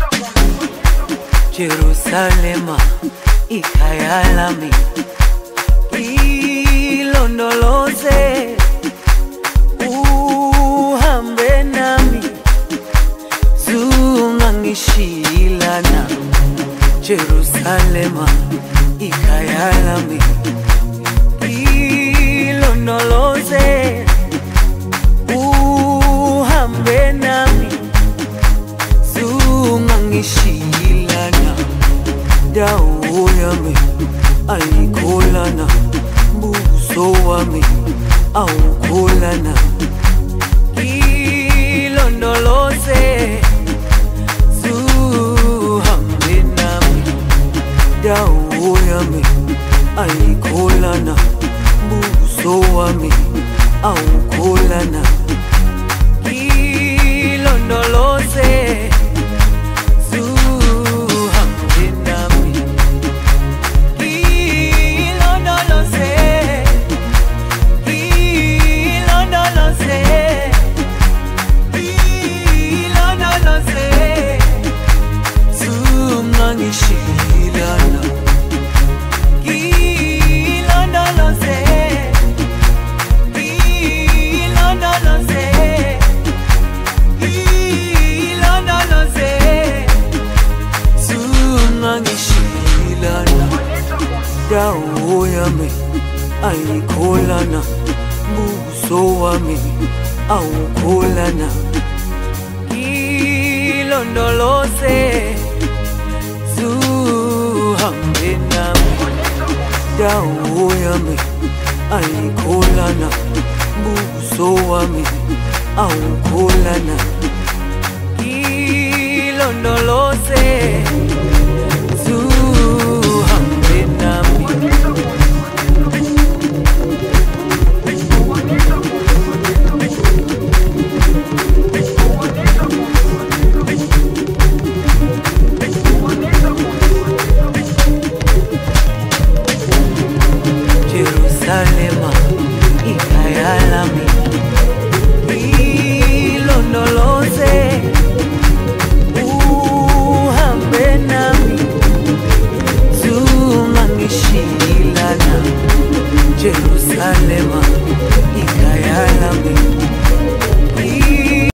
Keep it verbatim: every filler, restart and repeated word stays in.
Jerusalema ikhaya lami, ilondoloze uhambe nami, zungangishilana. Jerusalema ikhaya lami, ilondoloze uhambe nami, zungangishilana. Dawo yami ayikholana, buso wami awukholana. Ilondoloze zuhambe nami. Dawo yami ayikholana, buso wami awukholana. Ilondoloze dawo yami ayikholana, buso wami awukholana. Ilondoloze zuhambe nami. Dawo yami ayikholana, buso wami awukholana. Ilondoloze